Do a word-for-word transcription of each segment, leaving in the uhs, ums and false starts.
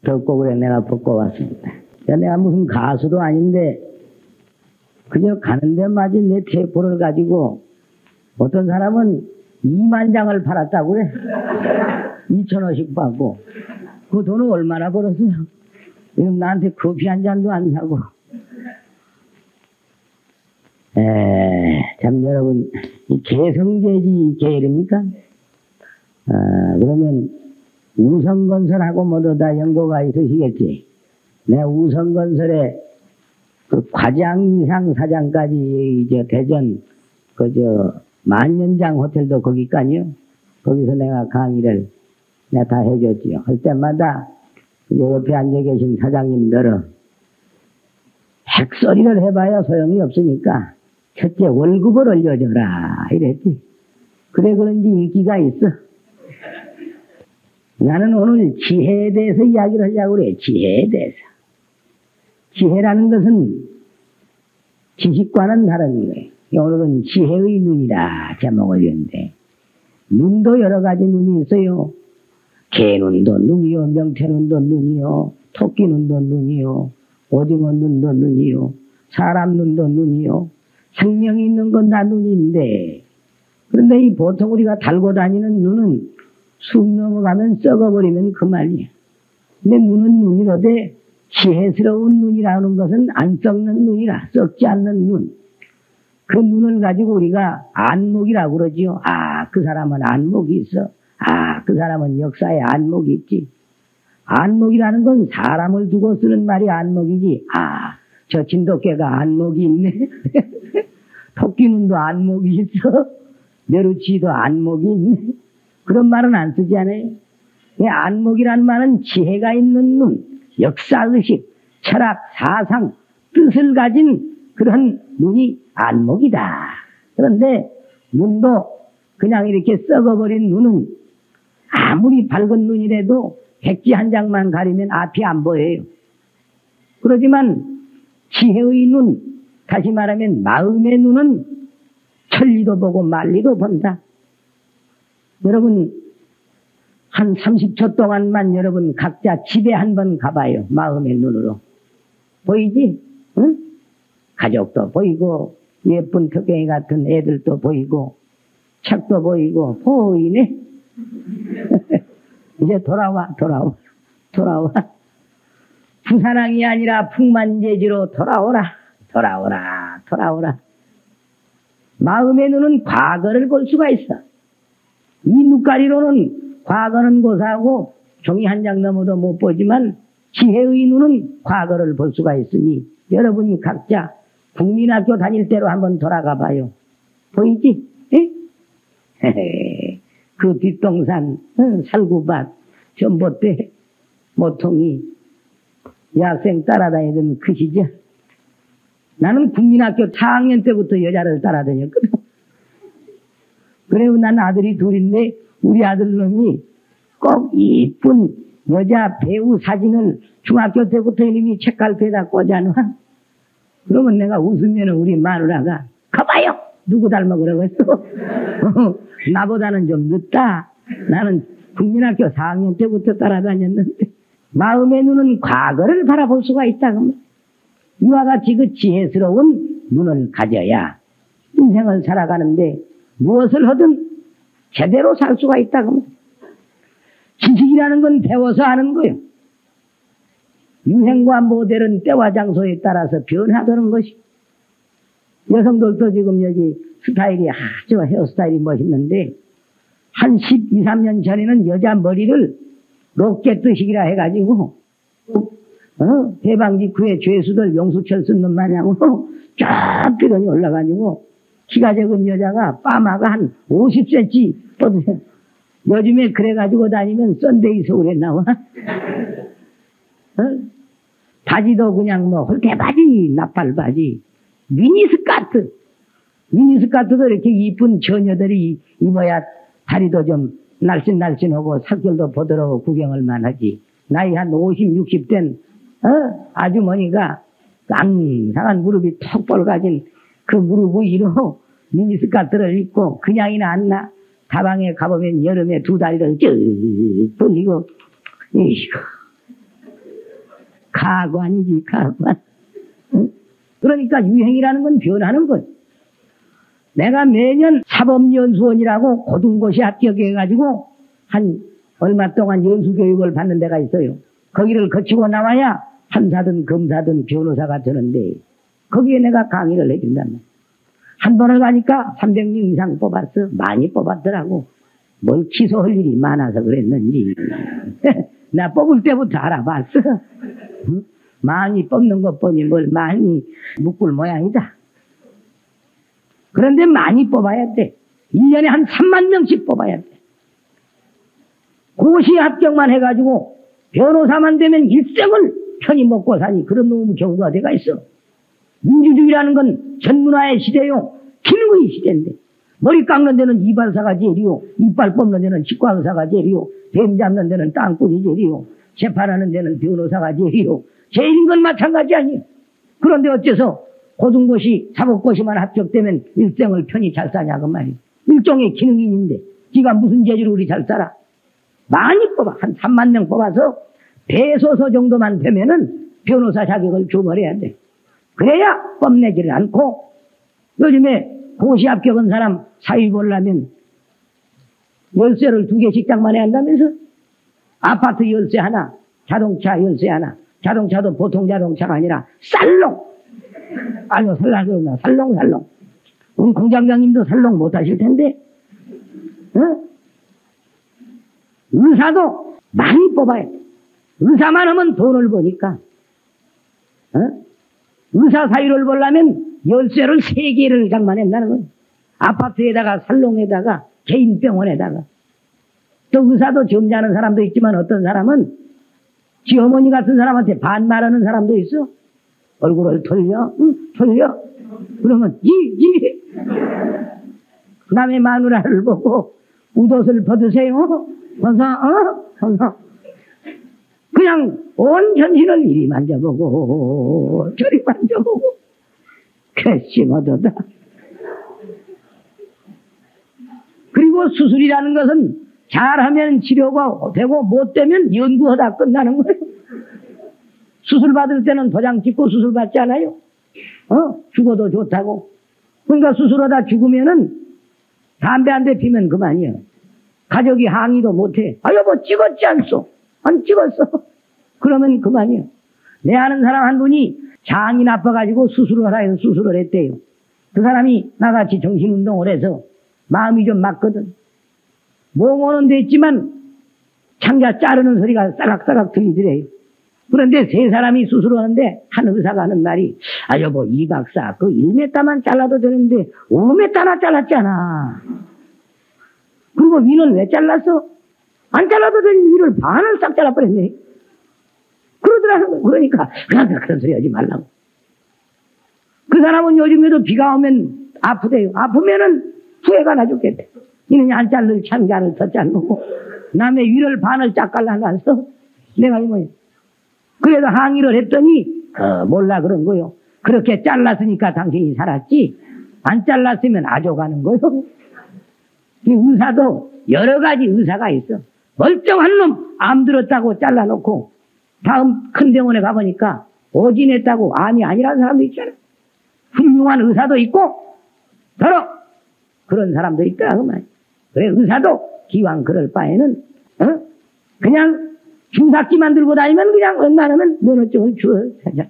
덥고 그래 내가 벗고 왔습니다. 내가 무슨 가수도 아닌데 그저 가는데 맞은 내 테이프를 가지고 어떤 사람은 이만 장을 팔았다고 그래. 이천 원씩 받고. 그 돈은 얼마나 벌었어요? 지금 나한테 커피 한 잔도 안 사고. 에, 참 여러분, 이 개성재지 개입니까? 아, 그러면 우성건설하고 모두 다 연고가 있으시겠지. 내 우성건설에 그 과장 이상 사장까지 이제 대전 그저 만년장 호텔도 거기까지요. 거기서 내가 강의를 내가 다 해줬지요. 할 때마다 옆에 앉아 계신 사장님들은 핵소리를 해봐야 소용이 없으니까 첫째 월급을 올려줘라 이랬지. 그래 그런지 인기가 있어. 나는 오늘 지혜에 대해서 이야기를 하려고 그래. 지혜에 대해서. 지혜라는 것은 지식과는 다른 거예요. 오늘은 지혜의 눈이라 제목을 지었는데 눈도 여러 가지 눈이 있어요. 개눈도 눈이요, 명태눈도 눈이요, 토끼 눈도 눈이요, 오징어 눈도 눈이요, 사람 눈도 눈이요. 생명이 있는 건 다 눈인데 그런데 이 보통 우리가 달고 다니는 눈은 숨 넘어가면 썩어버리면 그만이야. 근데 눈은 눈이로되 지혜스러운 눈이라는 것은 안 썩는 눈이라 썩지 않는 눈. 그 눈을 가지고 우리가 안목이라고 그러지요. 아, 그 사람은 안목이 있어. 아, 그 사람은 역사에 안목이 있지. 안목이라는 건 사람을 두고 쓰는 말이 안목이지. 아, 저 진돗개가 안목이 있네. 토끼눈도 안목이 있어. 메루치도 안목이 있네. 그런 말은 안 쓰지 않아요. 안목이라는 말은 지혜가 있는 눈, 역사의식, 철학, 사상, 뜻을 가진 그런 눈이 안목이다. 그런데 눈도 그냥 이렇게 썩어버린 눈은 아무리 밝은 눈이라도 백지 한 장만 가리면 앞이 안 보여요. 그렇지만 지혜의 눈, 다시 말하면 마음의 눈은 천리도 보고 만리도 본다. 여러분 한 삼십 초 동안만 여러분 각자 집에 한번 가봐요. 마음의 눈으로. 보이지? 응? 가족도 보이고 예쁜 토끼 같은 애들도 보이고 책도 보이고 보이네. 이제 돌아와 돌아와 돌아와. 부사랑이 아니라 풍만재지로 돌아오라 돌아오라 돌아오라. 마음의 눈은 과거를 볼 수가 있어. 이 눈가리로는 과거는 고사하고 종이 한 장 넘어도 못 보지만 지혜의 눈은 과거를 볼 수가 있으니 여러분이 각자 국민학교 다닐 때로 한번 돌아가 봐요. 보이지? 그 뒷동산, 살구밭, 전봇대, 모퉁이, 여학생 따라다니던 그 시절. 나는 국민학교 사 학년 때부터 여자를 따라다녔거든. 그래요, 난 아들이 둘인데 우리 아들놈이 꼭 이쁜 여자 배우 사진을 중학교 때부터 이놈이 책갈피에다 꽂아놔. 그러면 내가 웃으면 우리 마누라가 가봐요! 누구 닮아 그러고 했어? 나보다는 좀 늦다. 나는 국민학교 사 학년 때부터 따라다녔는데 마음의 눈은 과거를 바라볼 수가 있다. 이와 같이 그 지혜스러운 눈을 가져야 인생을 살아가는데 무엇을 하든 제대로 살 수가 있다. 지식이라는 건 배워서 하는 거예요. 유행과 모델은 때와 장소에 따라서 변하다는 것이. 여성들도 지금 여기 스타일이 아주 헤어스타일이 멋있는데 한 십이, 삼 년 전에는 여자 머리를 로켓뜨식이라 해가지고 어? 대방 직후에 죄수들 용수철 쓴 마냥으로 쫙 삐더니 올라가지고 키가 적은 여자가 빠마가 한 오십 센티미터 뻗으세요. 요즘에 그래가지고 다니면 썬데이 서울에 나와. 어? 바지도 그냥 뭐 홀대바지, 나팔바지, 미니스커트. 미니스커트도 이렇게 이쁜 처녀들이 입어야 다리도 좀 날씬날씬하고 살결도 보드라고 구경을만 하지. 나이 한 오십, 육십 된 어? 아주머니가 깡상한 무릎이 턱 벌가진 그 무릎 위로 미니스커트를 입고 그냥이나 안 나. 다방에 가보면 여름에 두 다리를 쭉 벌리고 이거 가관이지, 가관. 응? 그러니까 유행이라는 건 변하는 것. 내가 매년 사법연수원이라고 고등고시 합격해가지고 한 얼마 동안 연수교육을 받는 데가 있어요. 거기를 거치고 나와야 판사든 검사든 변호사가 되는데 거기에 내가 강의를 해준단 말이야. 한 번을 가니까 삼백 명 이상 뽑았어. 많이 뽑았더라고. 뭘 취소할 일이 많아서 그랬는지. 나 뽑을 때부터 알아봤어. 응? 많이 뽑는 것 보니 뭘 많이 묶을 모양이다. 그런데 많이 뽑아야 돼. 일 년에 한 삼만 명씩 뽑아야 돼. 고시 합격만 해가지고 변호사만 되면 일생을 편히 먹고 사니 그런 놈의 경우가 돼가 있어. 민주주의라는 건 전문화의 시대요. 기능의 시대인데 머리 깎는 데는 이발사가 제일이요. 이빨 뽑는 데는 치과의사가 제일이요. 뱀 잡는 데는 땅꾼이 제일이요. 재판하는 데는 변호사가 제일이요. 제일인 건 마찬가지 아니에요. 그런데 어째서 고등고시, 사법고시만 합격되면 일생을 편히 잘 사냐 그 말이에요. 일종의 기능인인데 지가 무슨 재주로 우리 잘 살아. 많이 뽑아. 한 삼만 명 뽑아서 대소서 정도만 되면은 변호사 자격을 줘버려야 돼. 그래야 뻔내지를 않고 요즘에 고시 합격한 사람 사위 보려면 열쇠를 두 개씩 장만해야 한다면서? 아파트 열쇠 하나, 자동차 열쇠 하나. 자동차도 보통 자동차가 아니라 살롱. 아유, 살랑살롱, 살롱살롱. 우리 공장장님도 살롱 못 하실 텐데. 어? 의사도 많이 뽑아야 돼. 의사만 하면 돈을 버니까. 어? 의사 사유를 보려면 열쇠를 세 개를 장만한다는 거예요. 아파트에다가 살롱에다가 개인 병원에다가. 또 의사도 점잖은 사람도 있지만 어떤 사람은 지 어머니 같은 사람한테 반말하는 사람도 있어. 얼굴을 돌려, 응, 돌려. 그러면 이, 이. 남의 마누라를 보고 웃옷을 벗으세요. 벗어, 어? 벗어. 그냥 온 전신을 이리 만져보고 저리 만져보고 괘씸하도다. 그리고 수술이라는 것은 잘하면 치료가 되고 못되면 연구하다 끝나는 거예요. 수술 받을 때는 도장 찍고 수술 받지 않아요? 어? 죽어도 좋다고. 그러니까 수술하다 죽으면은 담배 한 대 피면 그만이에요. 가족이 항의도 못해. 아, 여보, 찍었지 않소? 안 찍었어. 그러면 그만이에요. 내 아는 사람 한 분이 장이 나빠가지고 수술을 하라 해서 수술을 했대요. 그 사람이 나같이 정신운동을 해서 마음이 좀 맞거든. 몽호는 됐지만 창자 자르는 소리가 싸락싸락 들리더래요. 그런데 세 사람이 수술을 하는데 한 의사가 하는 말이, 아, 여보, 이 박사, 그 일 미터만 잘라도 되는데 오 미터나 잘랐잖아. 그리고 위는 왜 잘랐어? 안 잘라도 되는 위를 반을 싹 잘라버렸네. 그러더라는 거예요. 그러니까, 그러니까 그런 소리 하지 말라고. 그 사람은 요즘에도 비가 오면 아프대요. 아프면은 후회가 나 죽겠대. 이는 안 자를 창자를 더 자르고 남의 위를 반을 쫙 갈라놨어. 내가 이거예요. 그래서 항의를 했더니 어, 몰라 그런 거요. 그렇게 잘랐으니까 당신이 살았지 안 잘랐으면 아줘가는 거요. 이 의사도 여러 가지 의사가 있어. 멀쩡한 놈 암 들었다고 잘라놓고 다음 큰 병원에 가보니까 오진했다고 암이 아니라는 사람도 있잖아. 훌륭한 의사도 있고 더러 그런 사람도 있더라 그 말. 그래 의사도 기왕 그럴 바에는 어? 그냥 중삭기만 들고 다니면 그냥 웬만하면 면허증을 주어.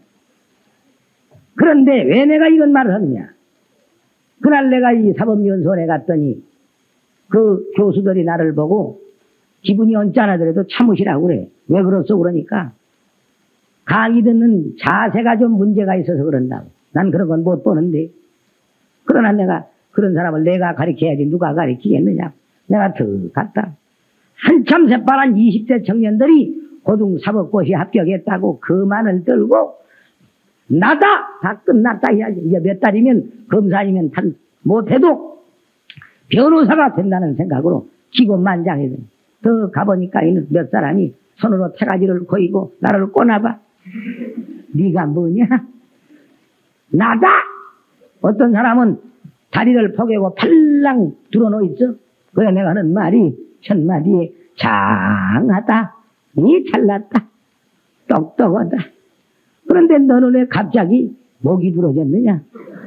그런데 왜 내가 이런 말을 하느냐. 그날 내가 이 사법연수원에 갔더니 그 교수들이 나를 보고 기분이 언짢아더라도 참으시라고 그래. 왜 그렇소 그러니까 강의 듣는 자세가 좀 문제가 있어서 그런다고. 난 그런 건 못 보는데. 그러나 내가 그런 사람을 내가 가르쳐야지 누가 가르치겠느냐. 내가 더 갔다. 한참 새파란 이십 대 청년들이 고등사법고시 합격했다고 그만을 들고 나다! 다 끝났다 해야지. 이제 몇 달이면 검사이면 단 못해도 변호사가 된다는 생각으로 기고만장해서 더 가보니까 몇 사람이 손으로 태가지를 거이고 나를 꼬나봐. 네가 뭐냐? 나다! 어떤 사람은 다리를 포개고 팔랑 들어놓어 있어. 그래 내가 하는 말이 첫마디에 장하다, 이 잘났다, 똑똑하다, 그런데 너는 왜 갑자기 목이 부러졌느냐?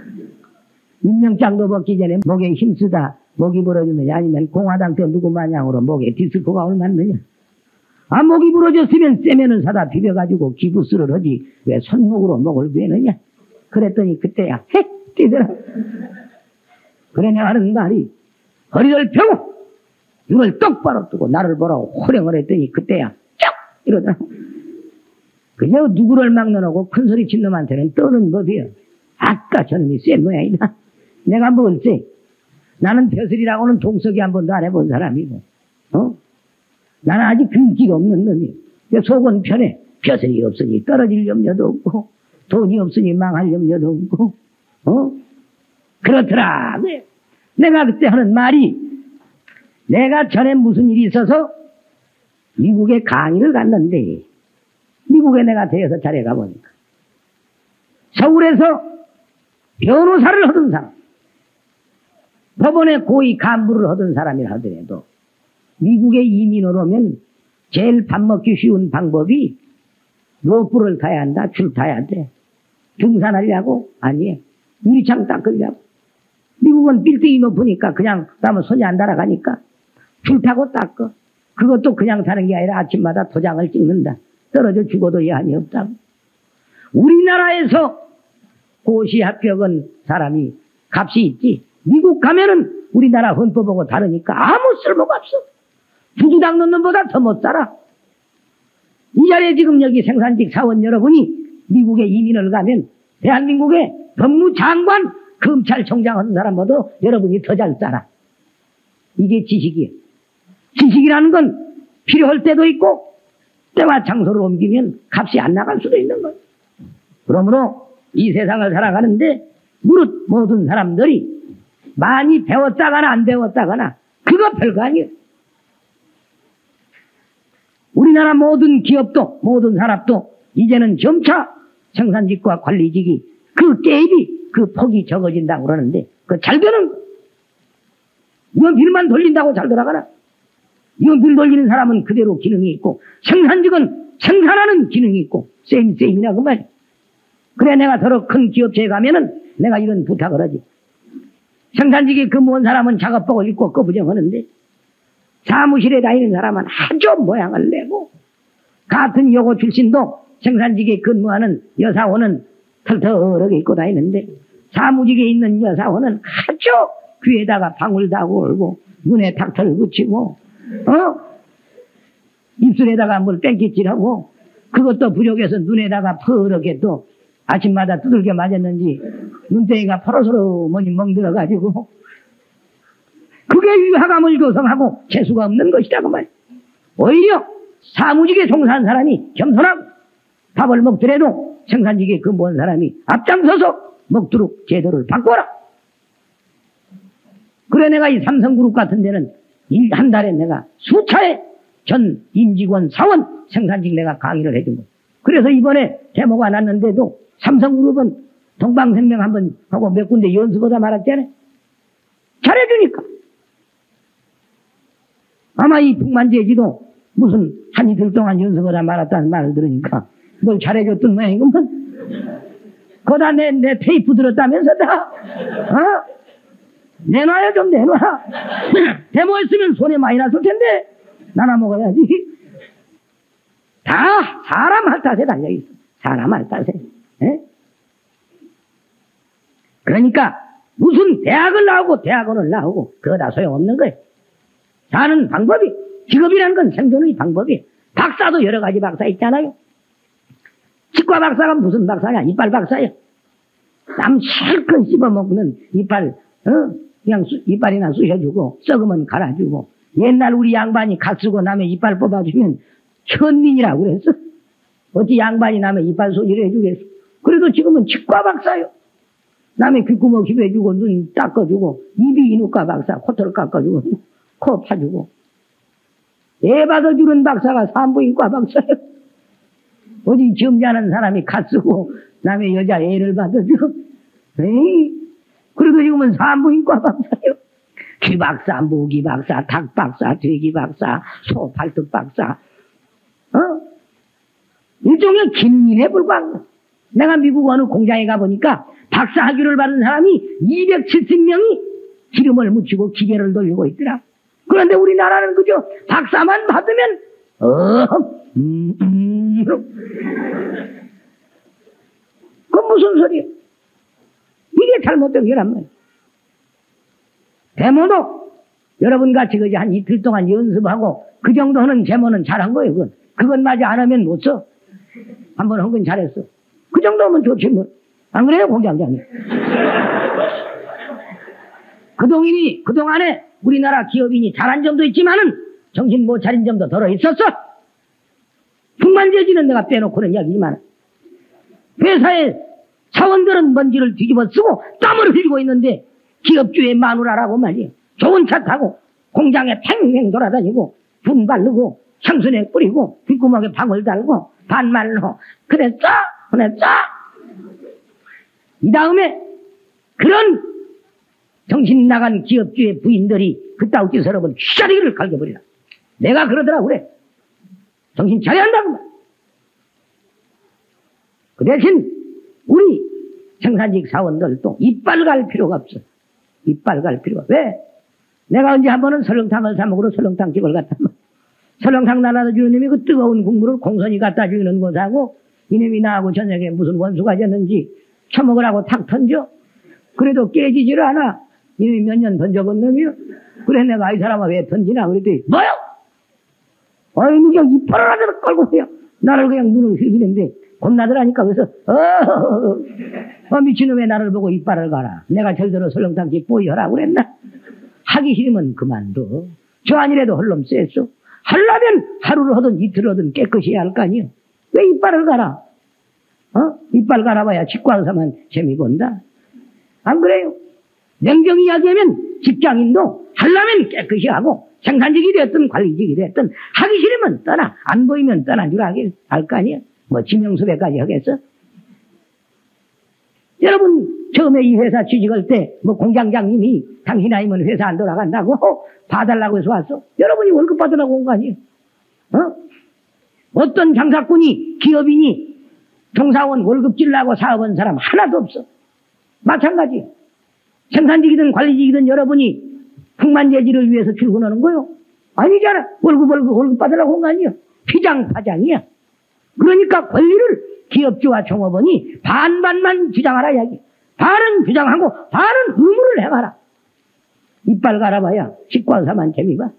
인명장도 벗기 전에 목에 힘쓰다 목이 부러졌느냐? 아니면 공화당 때 누구 마냥으로 목에 디스코가 올맞느냐? 아, 목이 부러졌으면 쇠면을 사다 비벼가지고 기부스를 하지 왜 손목으로 목을 베느냐? 그랬더니 그때야 핵 뛰더라. 그래 내가 하는 말이 허리를 펴고 눈을 똑바로 뜨고 나를 보라고 호령을 했더니 그때야 쩍 이러더라. 그저 누구를 막론하고 큰소리 친 놈한테는 떠는 법이요. 아까 저놈이 센 모양이다. 내가 뭘 쎄? 나는 벼슬이라고는 동석이 한 번도 안 해본 사람이고, 어? 나는 아직 근기가 없는 놈이요. 속은 편해. 벼슬이 없으니 떨어질 염려도 없고, 돈이 없으니 망할 염려도 없고, 어? 그렇더라. 내가 그때 하는 말이, 내가 전에 무슨 일이 있어서 미국에 강의를 갔는데, 미국에 내가 대여서 자리에 가보니까 서울에서 변호사를 하던 사람, 법원에 고위 간부를 하던 사람이라 하더라도 미국에 이민을 오면 제일 밥 먹기 쉬운 방법이 로프를 타야 한다. 줄 타야 돼. 등산하려고? 아니, 유리창 닦으려고. 미국은 빌딩이 높으니까 그냥 가면 손이 안 달아가니까 줄 타고 닦어. 그것도 그냥 타는 게 아니라 아침마다 도장을 찍는다. 떨어져 죽어도 여한이 없다고. 우리나라에서 고시 합격한 사람이 값이 있지. 미국 가면은 우리나라 헌법하고 다르니까 아무 쓸모가 없어. 부두 닦는 놈보다 더 못 살아. 이 자리에 지금 여기 생산직 사원 여러분이 미국에 이민을 가면 대한민국의 법무장관, 검찰총장 하는 사람보다 여러분이 더 잘 살아. 이게 지식이에요. 지식이라는 건 필요할 때도 있고 때와 장소를 옮기면 값이 안 나갈 수도 있는 거예요. 그러므로 이 세상을 살아가는데 무릇 모든 사람들이 많이 배웠다거나 안 배웠다거나 그거 별거 아니에요. 우리나라 모든 기업도 모든 산업도 이제는 점차 생산직과 관리직이 그 갭이 그 폭이 적어진다고 그러는데 그 잘 되는 거예요. 이건 빌만 돌린다고 잘 돌아가나? 이건 빌 돌리는 사람은 그대로 기능이 있고 생산직은 생산하는 기능이 있고 쌤 쌤이나 그 말이야. 그래 내가 더러 큰 기업체에 가면은 내가 이런 부탁을 하지. 생산직에 근무한 사람은 작업복을 입고 거부정하는데 사무실에 다니는 사람은 아주 모양을 내고 같은 여고 출신도 생산직에 근무하는 여사원은 털털하게 입고 다니는데 사무직에 있는 여사원은 아주 귀에다가 방울 다고 올고 눈에 탁털 붙이고 어? 입술에다가 뭘 땡기질하고 그것도 부족해서 눈에다가 퍼렇게 또 아침마다 두들겨 맞았는지 눈덩이가 포로스로 뭐니 멍들어가지고 그게 위화감을 조성하고 재수가 없는 것이라고 말이야. 오히려 사무직에 종사한 사람이 겸손하고 밥을 먹더라도 생산직에 근무한 사람이 앞장서서 먹도록 제도를 바꿔라. 그래 내가 이 삼성그룹 같은 데는 일 한 달에 내가 수차례 전 임직원 사원 생산직 내가 강의를 해준 거야. 그래서 이번에 데모가 났는데도 삼성그룹은 동방생명 한번 하고 몇 군데 연수보다 말았잖아요. 잘해주니까. 아마 이 북만제지도 무슨 한 이틀 동안 연수보다 말았다는 말을 들으니까 뭘 잘해줬던 모양이구만. 거다 내, 내 테이프 들었다면서 다. 어? 내놔야 좀 내놔. 데모했으면 손에 많이 났을 텐데 나나 먹어야지. 다 사람 할 탓에 달려있어. 사람 할 탓에. 에? 그러니까 무슨 대학을 나오고 대학원을 나오고 그거 다 소용없는 거예요. 사는 방법이, 직업이라는 건 생존의 방법이에요. 박사도 여러 가지 박사 있잖아요. 치과 박사가 무슨 박사냐? 이빨 박사예요. 남 실컷 씹어먹는 이빨, 어? 그냥 수, 이빨이나 쑤셔주고 썩으면 갈아주고 옛날 우리 양반이 갓 쓰고 남의 이빨 뽑아주면 천민이라고 그랬어. 어찌 양반이 남의 이빨 소지를 해주겠어. 그래도 지금은 치과 박사요. 남의 귓구멍 힙해주고 눈 닦아주고 입이 이누과 박사 코털 깎아주고 코 파주고 애 받아주는 박사가 산부인과 박사요. 어디 점잖은 사람이 갓 쓰고 남의 여자 애를 받아줘. 에이, 그래도 지금은 산부인과 박사요. 귀 박사, 모기 박사, 닭 박사, 돼지 박사, 소 팔뚝 박사. 어? 일종의 김민에 불과한 거. 내가 미국 어느 공장에 가보니까 박사 학위를 받은 사람이 이백칠십 명이 기름을 묻히고 기계를 돌리고 있더라. 그런데 우리나라는 그저 박사만 받으면 어, 음, 음. 그건 무슨 소리야? 이게 잘못된 게란 말이야. 데모도 여러분 같이 그저 한 이틀 동안 연습하고 그 정도 하는 제모는 잘한 거예요. 그건. 그것마저 안 하면 못 써. 한번 한 건 잘했어. 그 정도면 좋지 뭐. 안 그래요, 공장장님? 그동안이, 그동안에 우리나라 기업인이 잘한 점도 있지만은 정신 못 차린 점도 덜어 있었어. 풍만재지는 내가 빼놓고는 이야기지만 회사의 사원들은 먼지를 뒤집어 쓰고 땀을 흘리고 있는데 기업주의 마누라라고 말이야. 좋은 차 타고 공장에 탱탱 돌아다니고 분 바르고 향수내 뿌리고 뒷구멍에 방울 달고 반말로 그랬어? 그랬어? 이 다음에 그런 정신 나간 기업주의 부인들이 그따위 짓을 하면 휘자리를 갈겨버리라. 내가 그러더라 그래. 정신 차려야 한다고 말. 그 대신 우리 생산직 사원들도 이빨 갈 필요가 없어. 이빨 갈 필요가. 왜? 내가 언제 한 번은 설렁탕을 사 먹으러 설렁탕 집을 갔다. 설렁탕 나눠다 주는 놈이 그 뜨거운 국물을 공손히 갖다 주는 것하고 이놈이 나하고 저녁에 무슨 원수가 졌는지 처먹으라고 탁 던져. 그래도 깨지지를 않아. 이놈이 몇 년 던져본 놈이요. 그래 내가 이 사람아 왜 던지나 그랬더니 뭐요? 어이 그냥 이빨을 하나 끌고 그냥 나를 그냥 눈을 흘리는데 겁나더라니까. 그래서 어, 어 미친놈의 나를 보고 이빨을 가라. 내가 절대로 설렁탕집 보이어라 그랬나? 하기 싫으면 그만둬. 저 아니래도 헐놈 쎄어. 하려면 하루를 하든 이틀을 하든 깨끗이 해야 할 거 아니요. 왜 이빨을 가라? 어? 이빨 갈아봐야 치과의사만 재미 본다. 안 그래요? 냉정히 이야기하면 직장인도 하려면 깨끗이 하고 생산직이 됐든 관리직이 됐든 하기 싫으면 떠나. 안 보이면 떠난 줄 알게 알 거 아니야. 뭐 지명수배까지 하겠어? 여러분 처음에 이 회사 취직할 때 뭐 공장장님이 당신 아니면 회사 안 돌아간다고 봐달라고 해서 왔어. 여러분이 월급 받으라고 온 거 아니에요? 어? 어떤 장사꾼이 기업인이 종사원 월급 질라고 사업한 사람 하나도 없어. 마찬가지. 생산직이든 관리직이든 여러분이 풍만재지를 위해서 출근하는 거요? 아니잖아. 월급 월급 월급 받으라고 온 거 아니에요? 피장파장이야. 그러니까 권리를 기업주와 종업원이 반반만 주장하라 이야기. 반은 주장하고 반은 의무를 해봐라. 이빨 갈아봐야 치과의사만 재미봐.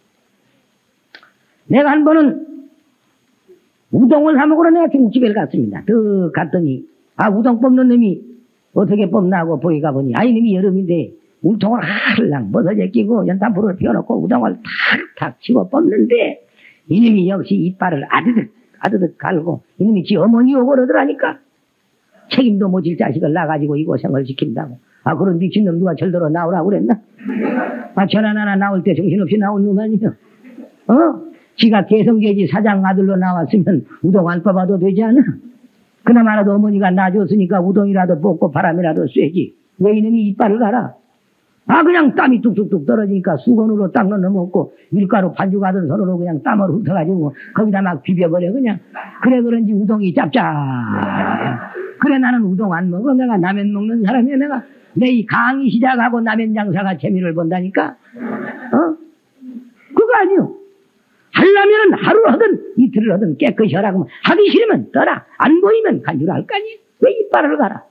내가 한 번은 우동을 사 먹으러 내가 중국집에 갔습니다. 그 갔더니 아 우동 뽑는 놈이 어떻게 뽑나 하고 보기 가보니 아 이놈이 여름인데 울통을 할랑 벗어져 끼고 연탄불을 피워놓고 우동을 탁탁 치고 뽑는데 이놈이 역시 이빨을 아드득 아드득 갈고 이놈이 지 어머니 오고 그러더라니까. 책임도 못 질 자식을 낳아가지고 이 고생을 시킨다고. 아 그런 미친놈 누가 절대로 나오라고 그랬나? 아 전화 하나 나올 때 정신없이 나온 놈 아니야. 어? 지가 개성계지 사장 아들로 나왔으면 우동 안 뽑아도 되지 않아? 그나마라도 어머니가 놔줬으니까 우동이라도 뽑고 바람이라도 쐬지. 왜 이놈이 이빨을 갈아? 아 그냥 땀이 뚝뚝뚝 떨어지니까 수건으로 딱 넣어먹고 밀가루 반죽하던 손으로 그냥 땀을 훑어가지고 거기다 막 비벼버려 그냥. 그래 그런지 우동이 짭짭. 그래 나는 우동 안 먹어. 내가 라면 먹는 사람이야. 내가 내 이 강의 시작하고 라면 장사가 재미를 본다니까. 어? 그거 아니요. 하려면은 하루를 하든 이틀을 하든 깨끗이 하라고. 하기 싫으면 떠라. 안 보이면 간 줄 알 거 아니에요. 왜 이빨을 가라?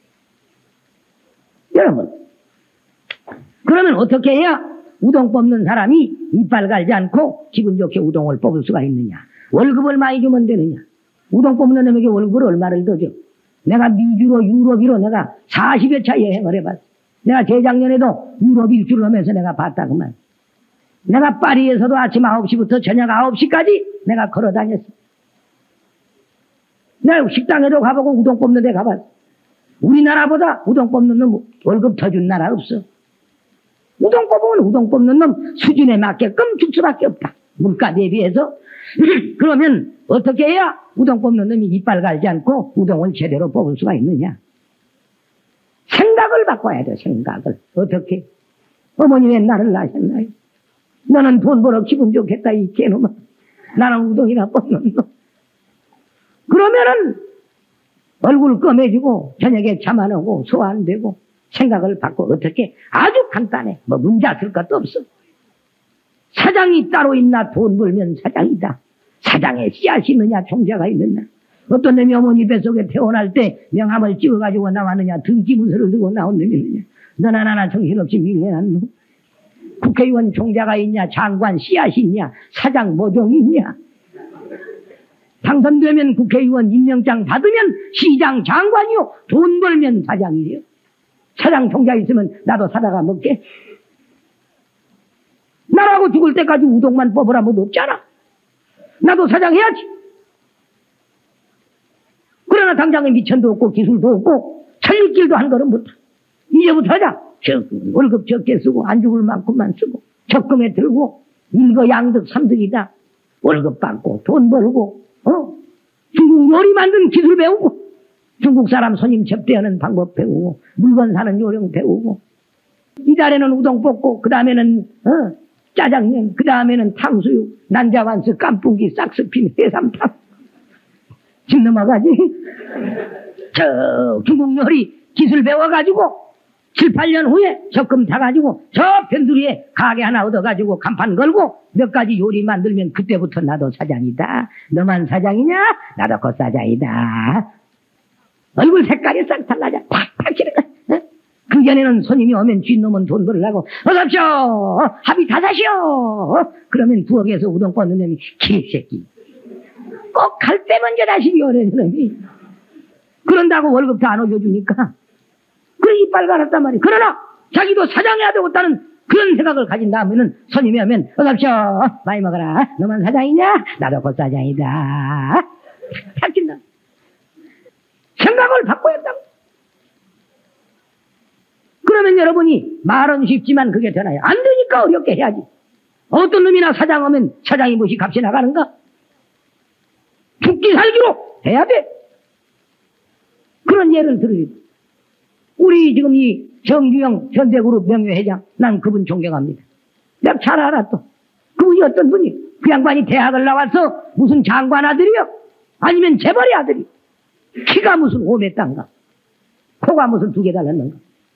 여러분 그러면 어떻게 해야 우동 뽑는 사람이 이빨 갈지 않고 기분 좋게 우동을 뽑을 수가 있느냐? 월급을 많이 주면 되느냐? 우동 뽑는 놈에게 월급을 얼마를 더 줘? 내가 미주로 유럽이로 내가 사십여 차 여행을 해봤어. 내가 재작년에도 유럽 일주를 하면서 내가 봤다구만. 내가 파리에서도 아침 아홉 시부터 저녁 아홉 시까지 내가 걸어 다녔어. 내가 식당에도 가보고 우동 뽑는 데 가봤어. 우리나라보다 우동 뽑는 놈 월급 더 준 나라 없어. 우동 뽑으면 우동 뽑는 놈 수준에 맞게끔 줄 수밖에 없다. 물가 대비해서. 그러면 어떻게 해야 우동 뽑는 놈이 이빨 갈지 않고 우동을 제대로 뽑을 수가 있느냐? 생각을 바꿔야 돼. 생각을. 어떻게? 어머니 왜 나를 낳으셨나요? 너는 돈 벌어 기분 좋겠다 이 개놈아. 나는 우동이나 뽑는 놈. 그러면은 얼굴 검해지고 저녁에 잠 안 오고 소화 안 되고 생각을 바꿔. 어떻게? 아주 간단해. 뭐 문제 쓸 것도 없어. 사장이 따로 있나? 돈 벌면 사장이다. 사장에 씨앗이 있느냐? 총자가 있느냐? 어떤 놈이 어머니 뱃속에 태어날 때 명함을 찍어가지고 나왔느냐? 등기 문서를 들고 나온 놈이 있느냐? 너나 나나 정신없이 밀려난 놈. 국회의원 총자가 있냐? 장관 씨앗이 있냐? 사장 모종이 있냐? 당선되면 국회의원 임명장 받으면 시장 장관이요. 돈 벌면 사장이래요. 사장 총자 있으면 나도 사다가 먹게. 나라고 죽을 때까지 우동만 뽑으라 뭐 없잖아. 나도 사장 해야지. 그러나 당장에 미천도 없고 기술도 없고 천리길도 한 걸음 못하. 이제부터 하자. 저, 월급 적게 쓰고 안 죽을 만큼만 쓰고 적금에 들고 일거 양득 삼득이다. 월급 받고 돈 벌고 어? 중국 요리 만든 기술 배우고 중국 사람 손님 접대하는 방법 배우고 물건 사는 요령 배우고 이달에는 우동 볶고 그 다음에는 어? 짜장면 그 다음에는 탕수육 난자완스 깐풍기 싹스핀 해삼탕 집 넘어가지. 저 중국 요리 기술 배워가지고 칠, 팔 년 후에 적금 타가지고 저 변두리에 가게 하나 얻어가지고 간판 걸고 몇 가지 요리 만들면 그때부터 나도 사장이다. 너만 사장이냐? 나도 곧 사장이다. 얼굴 색깔이 싹 달라져. 팍팍 치는 거. 어? 그 전에는 손님이 오면 쥐놈은 돈 벌으려고 어서옵쇼 합의 다 사시오. 그러면 부엌에서 우동 뻗는 놈이 개새끼 꼭 갈 때 먼저 다시오. 그러는 놈이 그런다고 월급도 안 올려주니까 그래 이빨 갈았단 말이야. 그러나 자기도 사장해야 되겠다는 그런 생각을 가진 다음에는 손님이 오면 어서옵쇼 많이 먹어라. 너만 사장이냐? 나도 곧 사장이다. 탈진다. 생각을 바꿔야 한다고. 그러면 여러분이 말은 쉽지만 그게 되나요? 안 되니까 어렵게 해야지. 어떤 놈이나 사장 오면 사장이 무엇이 값이 나가는가? 죽기 살기로 해야 돼. 그런 예를 들어요. 우리 지금 이 정규영 현대그룹 명예회장, 난 그분 존경합니다. 내가 잘 알아 또. 그분이 어떤 분이? 그 양반이 대학을 나와서 무슨 장관 아들이요? 아니면 재벌의 아들이? 키가 무슨 오메 땅가? 코가 무슨 두 개 달랐는가?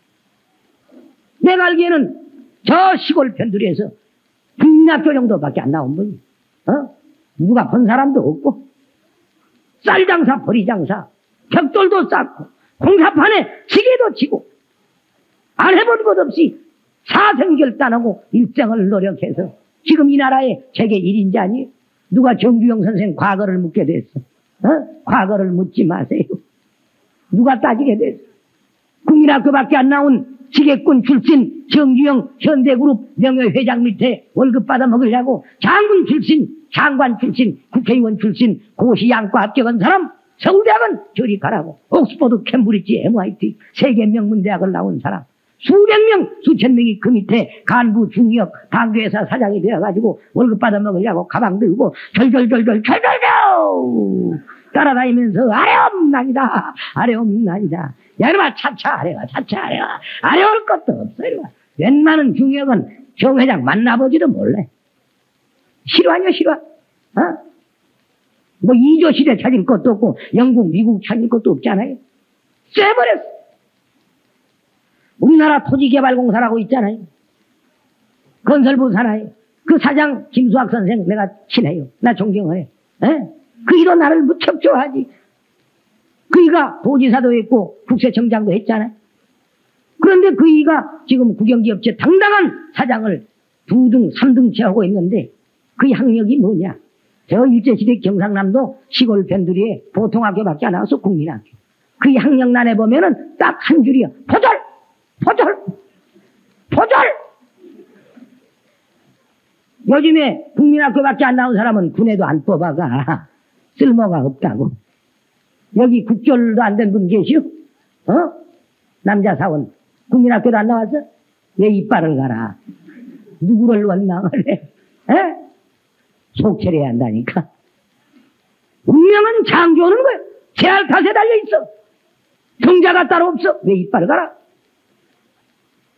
내가 알기에는 저 시골 편두리에서 국민학교 정도밖에 안 나온 분이, 어? 누가 본 사람도 없고, 쌀장사, 보리장사, 벽돌도 쌓고, 공사판에 시계도 치고, 안 해본 것 없이 사생결단하고 일생을 노력해서 지금 이 나라의 세계 일 인자니 누가 정규영 선생 과거를 묻게 됐어. 어? 과거를 묻지 마세요. 누가 따지게 됐어. 국민학교밖에 안 나온 지게꾼 출신 정규영 현대그룹 명예회장 밑에 월급 받아 먹으려고 장군 출신, 장관 출신, 국회의원 출신 고시양과 합격한 사람 서울대학은 저리 가라고. 옥스퍼드, 캠브리지, 엠아이티 세계 명문대학을 나온 사람 수백 명, 수천 명이 그 밑에 간부, 중역, 당교회사 사장이 되어가지고 월급 받아 먹으려고 가방 들고 절절절절 절절절 따라다니면서 아래옵난이다 아래옵난이다. 야 이놈아 차차 아래와 차차 아래와 아래올 것도 없어. 이놈아. 웬만한 중역은 정 회장 만나보지도 몰래. 싫어하냐 싫어? 어? 뭐 이조 시대 찾을 것도 없고 영국, 미국 찾을 것도 없잖아요. 쎄버렸어. 우리나라 토지개발공사라고 있잖아요. 건설부 산하에 그 사장 김수학 선생 내가 친해요. 나 존경해. 에? 그이도 나를 무척 좋아하지. 그이가 도지사도 했고 국세청장도 했잖아요. 그런데 그이가 지금 국영기업체 당당한 사장을 두 등, 삼 등째 하고 있는데 그 학력이 뭐냐? 저 일제시대 경상남도 시골 변두리에 보통학교밖에 안 나와서 국민학교. 그 학력란에 보면은 딱 한 줄이야. 포절! 포절! 포절! 요즘에 국민학교밖에 안 나온 사람은 군에도 안 뽑아가. 쓸모가 없다고. 여기 국졸도 안 된 분 계시오? 어? 남자 사원. 국민학교도 안 나왔어? 왜 이빨을 가라? 누구를 원망을 해? 에? 속체해야 한다니까. 운명은 창조하는 거야. 제할 탓에 달려있어. 정자가 따로 없어. 왜 이빨을 가라?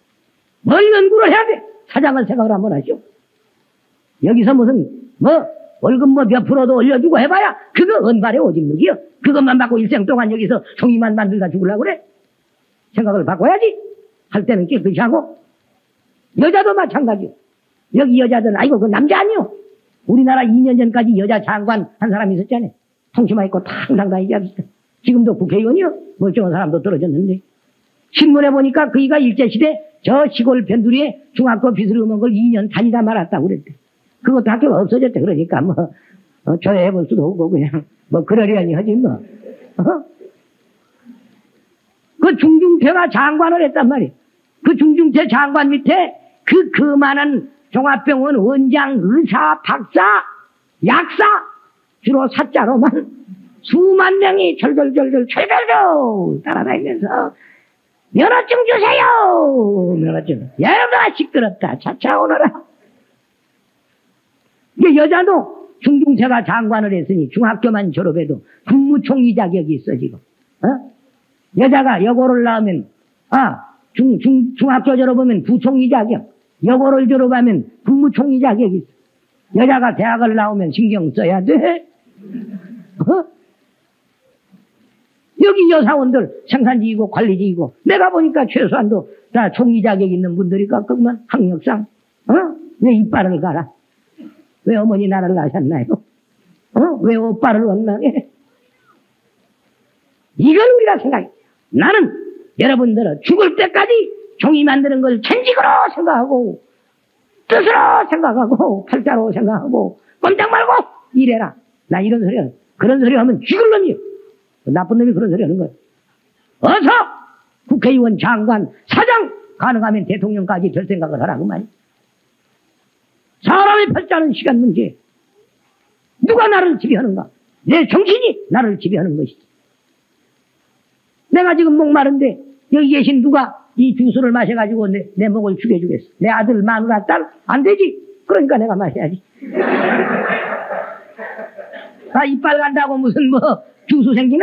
뭘 연구를 해야 돼? 사장을 생각을 한번 하시오. 여기서 무슨 뭐 월급 뭐 몇 프로도 올려주고 해봐야 그거 은발의 오줌누기요. 그것만 받고 일생 동안 여기서 종이만 만들다 죽으려고 그래. 생각을 바꿔야지. 할 때는 깨끗이 하고. 여자도 마찬가지요. 여기 여자들은 아이고 그 남자 아니요. 우리나라 이 년 전까지 여자 장관 한 사람이 있었잖아요. 통치마 입고 탕탕 다니지 않습니까? 지금도 국회의원이요. 멀쩡한 사람도 떨어졌는데. 신문에 보니까 그이가 일제시대 저 시골 변두리에 중학교 빚을 음은 걸 이 년 다니다 말았다고 그랬대. 그것도 학교가 없어졌대. 그러니까 뭐 어, 조회해볼 수도 없고 그냥 뭐 그러려니 하지 뭐. 어? 그 중중태가 장관을 했단 말이에요. 그 중중태 장관 밑에 그 그만한 종합병원 원장, 의사, 박사, 약사 주로 사자로만 수만 명이 절절절절 철절절 따라다니면서 면허증 주세요. 면허증. 여러분아 시끄럽다. 차차 오너라. 이게 여자도 중중태가 장관을 했으니 중학교만 졸업해도 국무총리 자격이 있어 지금. 어? 여자가 여고를 나오면 아 중, 중, 중학교 졸업하면 부총리 자격, 여고를 졸업하면 국무총리 자격이 있어. 여자가 대학을 나오면 신경 써야 돼. 어? 여기 여사원들 생산직이고 관리직이고 내가 보니까 최소한도 다 총리 자격 있는 분들이 가끔만 학력상 어? 왜 이빨을 갈아? 왜 어머니 나를 낳으셨나요? 어? 왜 오빠를 원망해? 이걸 우리가 생각해. 나는 여러분들은 죽을 때까지 종이 만드는 걸 천직으로 생각하고 뜻으로 생각하고 팔자로 생각하고 꼼짝 말고 이래라. 나 이런 소리 하는 그런 소리 하면 죽을 놈이요. 나쁜 놈이 그런 소리 하는 거예요. 어서 국회의원, 장관, 사장 가능하면 대통령까지 될 생각을 하라고 말이야. 사람이 팔자는 시간 문제. 누가 나를 지배하는가? 내 정신이 나를 지배하는 것이지. 내가 지금 목마른데 여기 계신 누가 이 주스를 마셔가지고 내, 내 목을 죽여주겠어. 내 아들, 마누라, 딸 안 되지. 그러니까 내가 마셔야지. 아, 이빨 간다고 무슨 뭐 주스 생기나?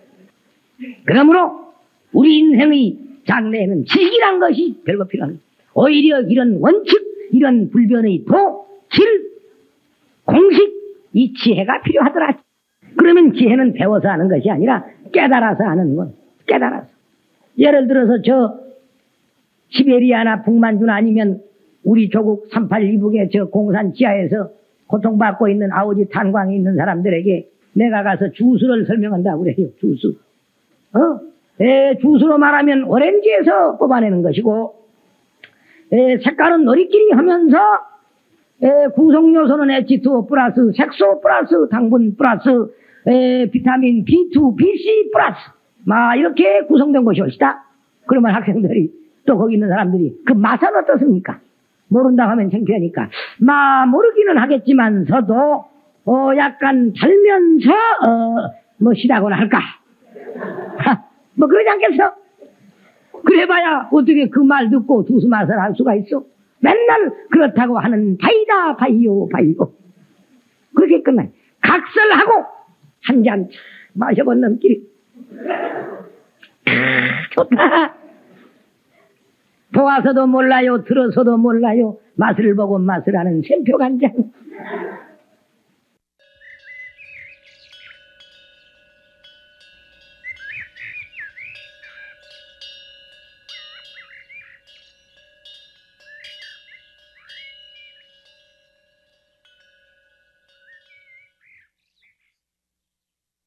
그러므로 우리 인생의 장래에는 지식이란 것이 별거 필요합니다. 오히려 이런 원칙, 이런 불변의 도, 질, 공식, 이 지혜가 필요하더라. 그러면 지혜는 배워서 하는 것이 아니라 깨달아서 하는 건 깨달아서. 예를 들어서 저 시베리아나 북만주나 아니면 우리 조국 삼팔 이북의 저 공산 지하에서 고통받고 있는 아오지 탄광이 있는 사람들에게 내가 가서 주수를 설명한다고 그래요. 주수. 어? 에, 주수로 말하면 오렌지에서 뽑아내는 것이고, 에, 색깔은 노리끼리 하면서, 에, 구성요소는 에이치 투 오 플러스, 색소 플러스, 당분 플러스, 에, 비타민 비 투, 비씨 플러스. 막 이렇게 구성된 것이 옳시다. 그러면 학생들이 또 거기 있는 사람들이 그 맛은 어떻습니까? 모른다고 하면 창피하니까. 막 모르기는 하겠지만서도 어 약간 달면서 어뭐 시다고나 할까? 뭐 그러지 않겠어? 그래봐야 어떻게 그 말 듣고 주스 맛을 할 수가 있어? 맨날 그렇다고 하는 바이다 바이요 바이고 그렇게 끝나요. 각설하고 한 잔 마셔본 놈끼리 좋다. 보아서도 몰라요, 들어서도 몰라요. 맛을 보고 맛을 아는 샘표 간장.